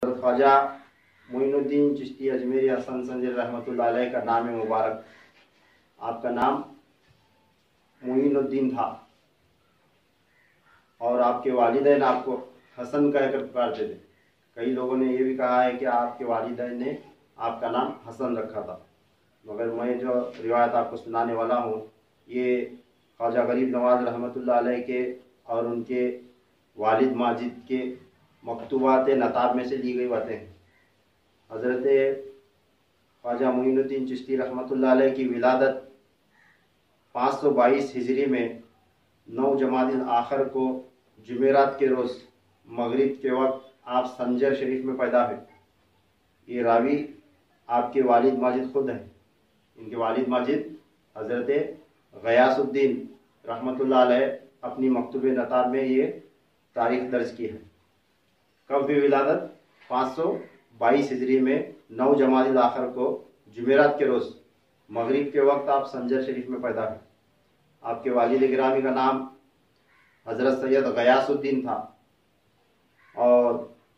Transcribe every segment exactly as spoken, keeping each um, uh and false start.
ख्वाजा मोइनुद्दीन चिश्ती अजमेरी हसन संजरी रहमतुल्लाह अलैह का नाम मुबारक। आपका नाम मोइनुद्दीन था और आपके वालिदैन आपको हसन कहकर पुकारते थे। कई लोगों ने ये भी कहा है कि आपके वालिदैन ने आपका नाम हसन रखा था, मगर मैं जो रिवायत आपको सुनाने वाला हूँ ये ख्वाजा गरीब नवाज रहमतुल्लाह अलैह के और उनके वालिद माजिद के मकतूबात नताब में से ली गई बातें हैं। हज़रत ख्वाजा मोइनुद्दीन चिश्ती रहमतुल्लाह अलैह की विलादत पाँच सौ बाईस हिजरी में नौ जमादिल आखिर को जुमेरात के रोज़ मगरिब के वक्त आप संजर शरीफ में पैदा हुए। ये रावी आपके वालिद माजिद खुद हैं। इनके वालिद माजिद हज़रत गयासुद्दीन रहमतुल्लाह अलैह अपनी मकतूब नताब में ये तारीख दर्ज की है। कब हुई विलादत? पाँच सौ बाईस हिजरी में नौ जमादिल आखिर को जुमेरात के रोज़ मगरिब के वक्त आप संजर शरीफ में पैदा हुए। आपके वालिद गिरामी का नाम हज़रत सैयद गयासुद्दीन था और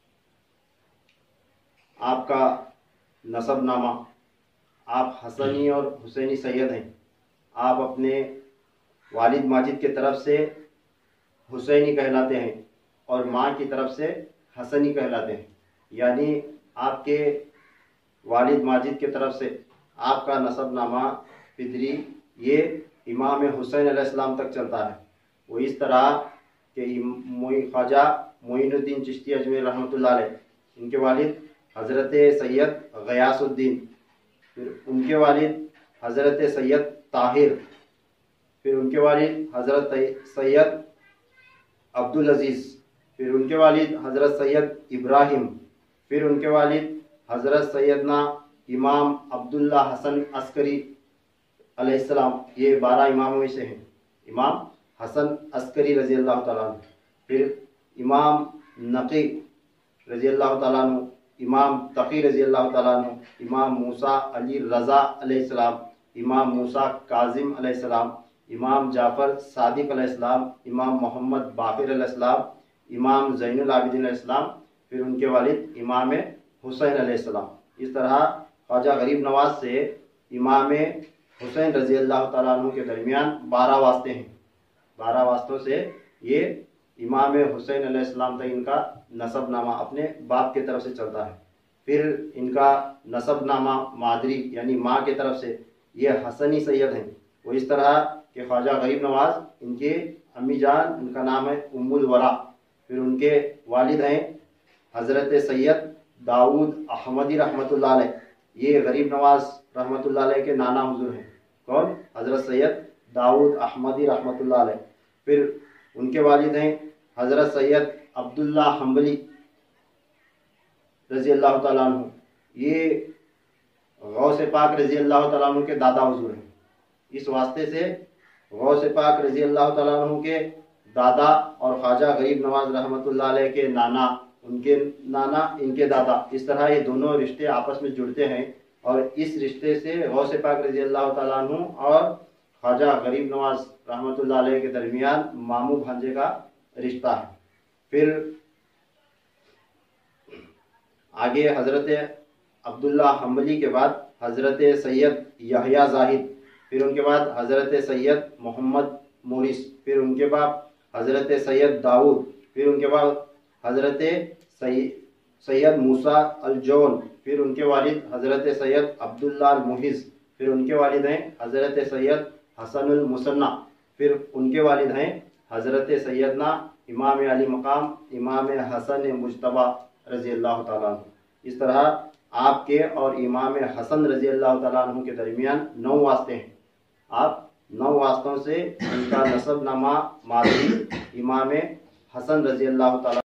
आपका नसबनामा, आप हसनी और हुसैनी सैयद हैं। आप अपने वालिद माजिद के तरफ से हुसैनी कहलाते हैं और माँ की तरफ से हसनी कहलाते हैं। यानी आपके वालिद माजिद की तरफ से आपका नसबनामा पिदरी ये इमाम हुसैन अलैहिस्सलाम तक चलता है। वो इस तरह के ख्वाजा मोइनुद्दीन चिश्ती अजमेरी रहमतुल्लाह अलैह, इनके वालिद हज़रत सैयद गयासुद्दीन, फिर उनके वालिद हज़रत सैयद ताहिर, फिर उनके वालिद हज़रत सैयद अब्दुल अजीज़, फिर उनके वालिद हज़रत सैयद इब्राहिम, फिर उनके वालिद हज़रत सैयदना इमाम अब्दुल्ला हसन अस्करी अलैहिस्सलाम। ये बारह इमामों में से हैं। इमाम हसन अस्करी रज़ी अल्लाह ताला अन्हु, फिर इमाम नकी रज़ी अल्लाह ताला अन्हु, इमाम तकी रज़ी अल्लाह ताला अन्हु, इमाम मूसा अली रज़ा अलैहिस्सलाम, इमाम मूसा काजिम अलैहिस्सलाम, इमाम जाफ़र सादिक अलैहिस्सलाम, इमाम मोहम्मद बाक़िर अलैहिस्सलाम, इमाम ज़ैनुल आबिदीन अलैहिस्सलाम, फिर उनके वालिद इमाम हुसैन अलैहिस्सलाम। इस तरह ख्वाजा गरीब नवाज से इमाम हुसैन रज़ी अल्लाह ताला अन्हु के दरमियान बारह वास्ते हैं। बारह वास्तों से ये इमाम हुसैन अलैहिस्सलाम तक इनका नसबनामा अपने बाप की तरफ से चलता है। फिर इनका नसबनामा मादरी यानी माँ की तरफ से ये हसनी सैयद हैं। वो इस तरह के ख्वाजा गरीब नवाज, इनके अम्मी जान, उनका नाम है उम्मुल वरा, फिर उनके वालिद हैं हज़रत सैयद दाऊद अहमदी रहमतुल्लाह अलैह। ये गरीब नवाज रहमतुल्लाह अलैह के नाना हुजूर हैं। कौन? हज़रत सैयद दाऊद अहमदी रहमतुल्लाह अलैह। फिर उनके वालिद हैं हज़रत सैयद अब्दुल्ला हम्बली रज़ी अल्लाह ताला अन्हु। ये गौसे पाक रज़ी अल्लाह ताला अन्हु के दादा हुजूर हैं। इस वास्ते से गौसे पाक रज़ी अल्लाह ताला अन्हु के दादा और ख्वाजा गरीब नवाज रहमतुल्लाह अलैह के नाना, उनके नाना, इनके दादा, इस तरह ये दोनों रिश्ते आपस में जुड़ते हैं और इस रिश्ते से गौसे पाक रज़ी अल्लाह ताला अन्हु और ख्वाजा गरीब नवाज रहमतुल्लाह अलैह के दरमियान मामू भांजे का रिश्ता है। फिर आगे हज़रत अब्दुल्ला हम्बली के बाद हज़रत सैयद यहया जाहिद, फिर उनके बाद हज़रत सैयद मोहम्मद मोरिस, फिर उनके बाद हज़रत सैयद दाऊद, फिर उनके बाद हज़रत सैयद मूसा अल-जौन, फिर उनके वालिद हज़रत सैयद अब्दुल्ला अल-मुहिज़, फिर उनके वालिद हैं हज़रत सैयद हसनुल मुसन्ना, फिर उनके वालिद हैं हज़रत सैयदना इमाम अली मकाम इमाम हसन मुज्तबा रज़ी अल्लाह ताला अन्हु। इस तरह आपके और इमाम हसन रज़ी अल्लाह ताला अन्हु के दरमियान नौ वास्ते हैं। आप नौ वास्तों से इनका नसबनामा मादी इमाम हसन रज़ी अल्लाह ताला